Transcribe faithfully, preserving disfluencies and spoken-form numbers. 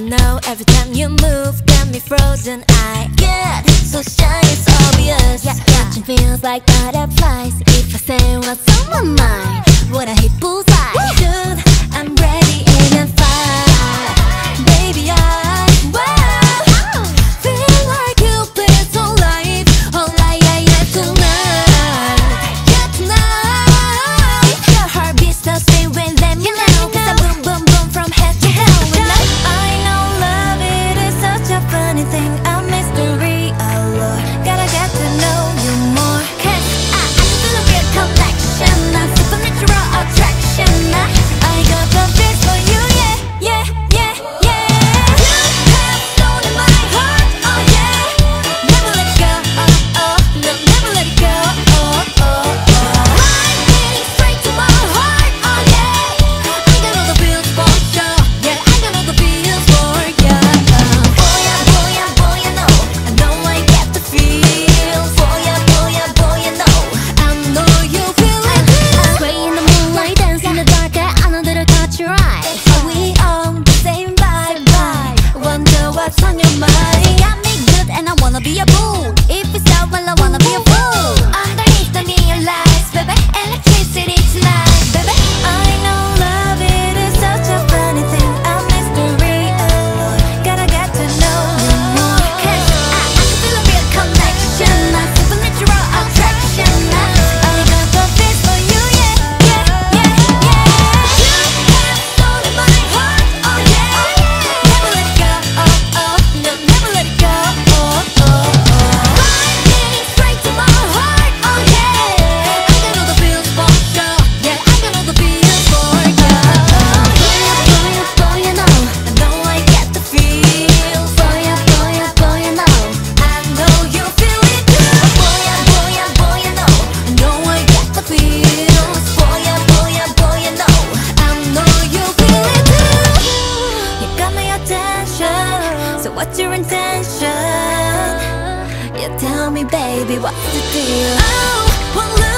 know every time you move got me frozen. I get so shy, it's obvious. Yeah, touching feels like butterflies. If I say what's on my mind, would I hit bullseye? Dude, I'm ready in a fight. Baby, I wow, feel like Cupid's on life. Oh, like yeah, yeah, tonight. Yeah, tonight. Your heart beats the same way, let me know. Cause I boom, boom, boom from head to toe. I know love, it is such a funny thing, a mystery, oh Lord. Gotta get to know you more. Cause I, I can feel a real connection, a supernatural attraction. I, I got the fix for you, yeah, yeah, yeah, yeah. You have stolen my heart, oh yeah. Never let it go, oh, oh, no, never let it go, oh, oh, oh. Lightning straight to my heart, oh yeah. I got all the feels for sure, yeah, I got all the feels for ya. Boy, yeah, boy, yeah, boy, you know, I know I get the feels. Boy, yeah, boy, yeah, boy, you know, I know you feel it too. Sway in the moonlight, dance in the dark, I know that I caught your eye. Are we on the same vibe? Wonder what's on your mind. Got me good and I wanna be a fool. If it's out, well I wanna be a fool. Underneath the neon lights, baby, electricity tonight, baby. I know love, it is such a funny thing, a mystery, oh Lord. Gotta get to know you more. Cause I, I can feel a real connection, a supernatural attraction. I, I got the fix for you, yeah, yeah, yeah, yeah. You have stolen my heart, oh yeah. Never let it go, oh, oh, no, never let it go, oh, oh, oh. Lightning straight to my heart, oh yeah. I got all the feels for sure, yeah, I got all the feels for ya. Boy, yeah, boy, you know, I know I get the feels. Boy, yeah, boy, yeah, boy, you know, I know you feel it too. Boy, yeah, boy, yeah, boy, you know, I know I get the feels. Boy, yeah, boy, yeah, boy, you know, I know you feel it too. You got my attention, so what's your intention? You tell me, baby, what's the deal? Oh, well,